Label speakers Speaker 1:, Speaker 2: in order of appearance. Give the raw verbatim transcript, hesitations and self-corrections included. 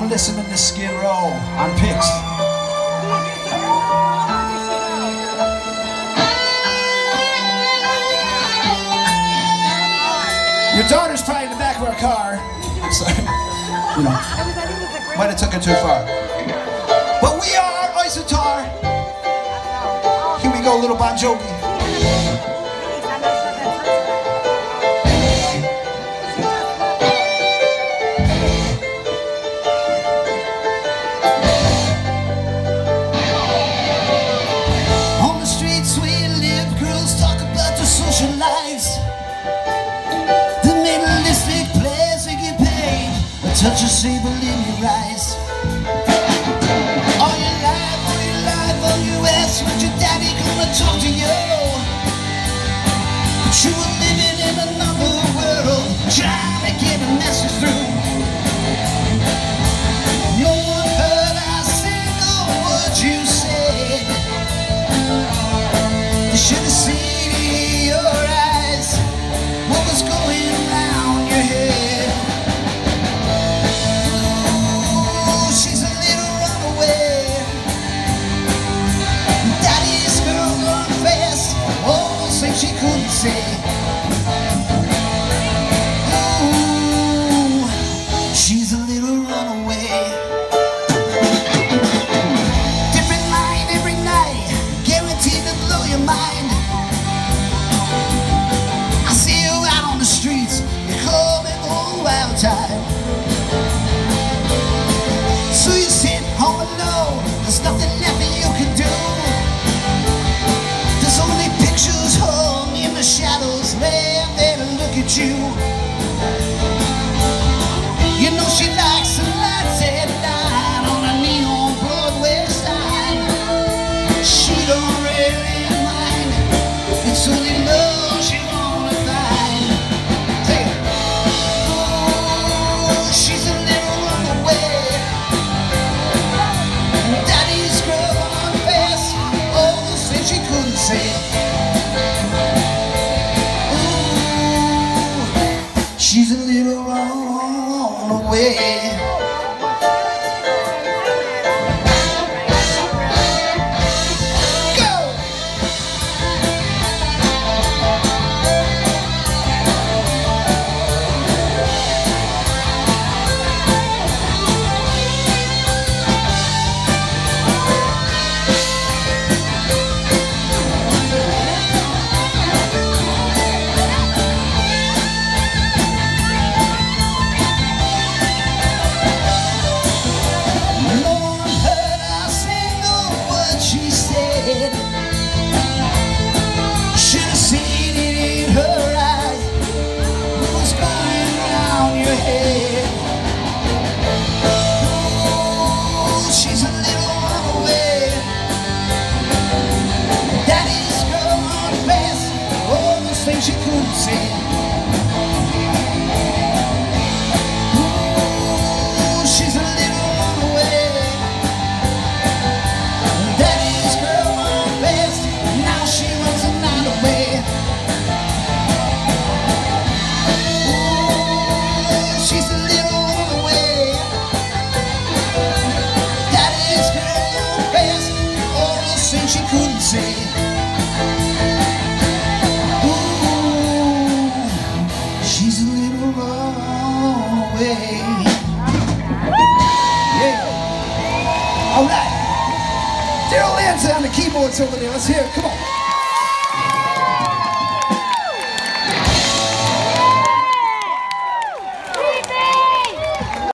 Speaker 1: I'm listening to Skid Row on Pix. Your daughter's probably in the back of our car. So, you know, might have took it too far. But we are Oyster. Here we go, little Bon Jovi. On the streets we live, girls talk about their social lives. The minimalistic players they get paid a touch of sable in your eyes. All your life, all your life, all you ask, what your daddy gonna talk to you? But you were living in another world, trying to get a message through. No one heard a single word you said. They should have seen in your eyes what was going round your head. Ooh, she's a little runaway. Daddy's girl gone fast, almost like she couldn't say. Ooh, she's a little runaway. Different line every night, guaranteed to blow your mind. I see you out on the streets, you call me the whole wild time. So you sit home alone, there's nothing left that you can do. There's only pictures hung in the shadows, laying there to look at you. You know she likes the lights at night on a neon Broadway sign. She don't really mind, it's only love she wanna find. Hey. Oh, she's a little runaway. Daddy's girl on fast, all the things she couldn't say. Ooh, she's a little runaway. Should've seen it in her eyes, what was going round your head. Ooh, she's a little runaway. Daddy's girl on fast, all the things she couldn't say. Ooh, she's a little runaway. Daddy's girl on fast, now she runs a night away. Ooh, she's a little runaway. Daddy's girl on fast, all the things she couldn't say. Ooh, she's a little runaway. Yeah. All right. Daryl Lanza on the keyboards over there. Let's hear it. Come on.